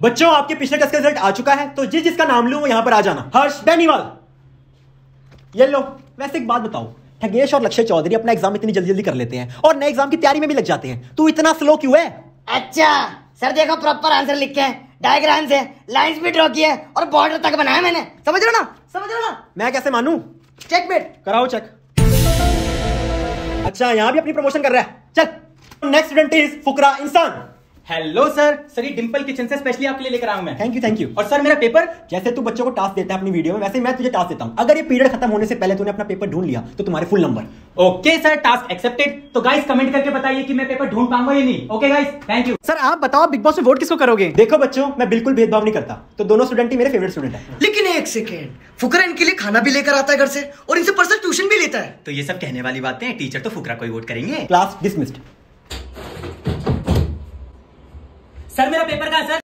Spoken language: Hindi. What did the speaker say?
बच्चों आपके पिछले टेस्ट का रिजल्ट आ चुका है, तो जिसका नाम लूं वो यहां पर आ जाना। हर्ष बेनीवाल, ये लो। वैसे एक बात बताओ, ठगेश और लक्ष्य चौधरी अपना एग्जाम इतनी जल्दी जल्दी कर लेते हैं और नए एग्जाम की तैयारी में भी लग जाते हैं, तू इतना स्लो क्यों है? अच्छा सर, देखो प्रॉपर आंसर लिख के है, डायग्राम से लाइंस भी ड्रॉ किया है और बॉर्डर तक बनाया मैंने। समझ रहे हो ना? समझ रहे हो ना? मैं कैसे मानूं? चेकमेट कराओ चेक। अच्छा, यहां भी अपनी प्रमोशन कर रहा है। चल, नेक्स्ट स्टूडेंट इज फुकरा इंसान। हेलो सर, ये डिंपल किचन से स्पेशली आपके लिए लेकर आया हूं मैं। Thank you. और सर मेरा पेपर, जैसे तू बच्चों को टास्क देता है अपनी वीडियो में, वैसे मैं तुझे टास्क देता हूं। अगर ये पीरियड खत्म होने से पहले तूने अपना पेपर ढूंढ लिया तो तुम्हारे full number. Okay sir, task accepted. तो गाइस कमेंट करके बताइए कि मैं पेपर ढूंढ पाऊंगा या नहीं। Okay guys, thank you. Sir आप बताओ, बिग बॉस में वोट किसको करोगे? देखो बच्चों, मैं बिल्कुल भेदभाव नहीं करता, तो दोनों स्टूडेंट ही मेरे फेवरेट स्टूडेंट है। लेकिन एक सेकेंड, फुकरा इनके लिए खाना भी लेकर आता है घर से और इनसे पर्सनल ट्यूशन भी लेता है। तो ये सब कहने वाली बातें हैं, टीचर तो फुकरा को ही वोट करेंगे। Class dismissed. सर मेरा पेपर कहाँ है सर?